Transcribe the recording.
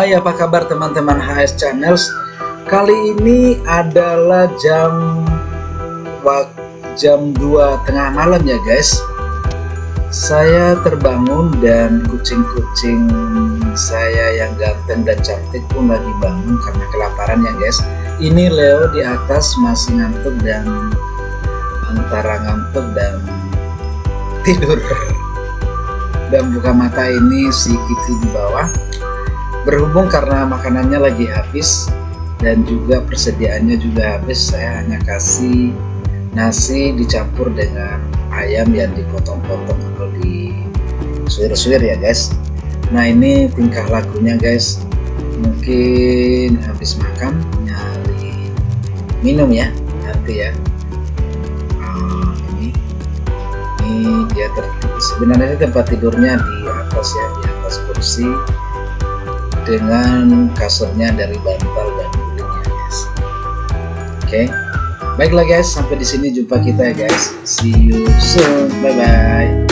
Hai, apa kabar teman-teman HS Channels? Kali ini adalah jam 2 tengah malam ya guys. Saya terbangun dan kucing-kucing saya yang ganteng dan cantik pun lagi bangun karena kelaparan ya guys. Ini Leo di atas masih ngantuk dan antara ngantuk dan tidur. Dan buka mata ini si Kitty di bawah. Berhubung karena makanannya lagi habis dan juga persediaannya juga habis, saya hanya kasih nasi dicampur dengan ayam yang dipotong-potong atau disuir-suir ya guys. Nah, ini tingkah lakunya guys, mungkin habis makan nyari minum ya nanti ya. Ini dia sebenarnya tempat tidurnya di atas ya, di atas kursi dengan kasurnya dari bantal dan gulingnya guys. Oke, baiklah guys, sampai di sini jumpa kita ya guys. See you soon, bye bye.